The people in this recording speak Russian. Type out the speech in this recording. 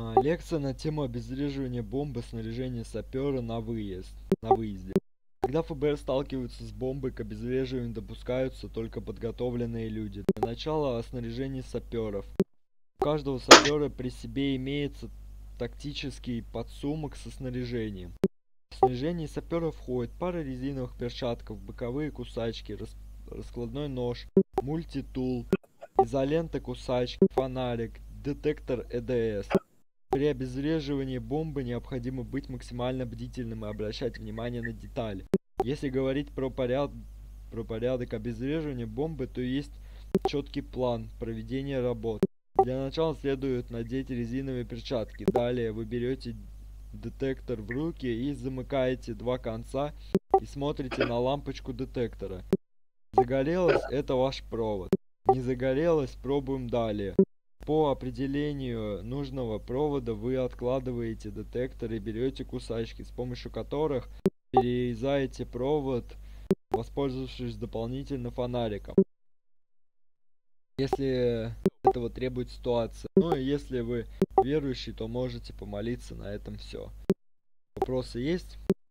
Лекция на тему обезвреживания бомбы, снаряжения сапера на выезде. Когда ФБР сталкиваются с бомбой, к обезвреживанию допускаются только подготовленные люди. Для начала о снаряжении саперов. У каждого сапера при себе имеется тактический подсумок со снаряжением. В снаряжение сапера входит пара резиновых перчатков, боковые кусачки, раскладной нож, мультитул, изолента кусачки, фонарик, детектор ЭДС. При обезвреживании бомбы необходимо быть максимально бдительным и обращать внимание на детали. Если говорить про порядок обезвреживания бомбы, то есть четкий план проведения работ. Для начала следует надеть резиновые перчатки. Далее вы берете детектор в руки и замыкаете два конца и смотрите на лампочку детектора. Загорелось — это ваш провод. Не загорелось — пробуем далее. По определению нужного провода вы откладываете детектор и берете кусачки, с помощью которых перерезаете провод, воспользовавшись дополнительно фонариком, если этого требует ситуация. Ну и если вы верующий, то можете помолиться. На этом все. Вопросы есть?